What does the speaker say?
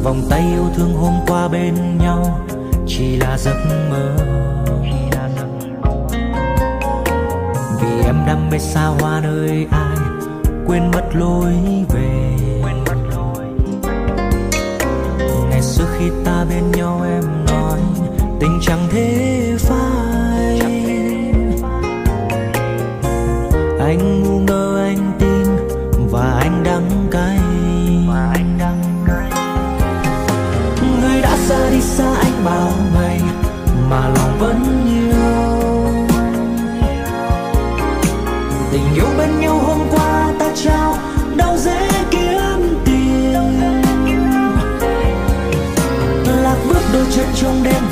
vòng tay yêu thương hôm qua bên nhau chỉ là giấc mơ. Vì em đam mê xa hoa nơi ai, quên mất lối về. Ngày xưa khi ta bên nhau em nói tình chẳng thể phai. Anh ngu ngơ anh tin và anh đắng cay. Người đã xa đi xa anh bao ngày mà lòng vẫn yêu. Tình yêu bên nhau hôm qua ta trao đâu dễ kiếm tìm. Lạc bước đôi chân trong đêm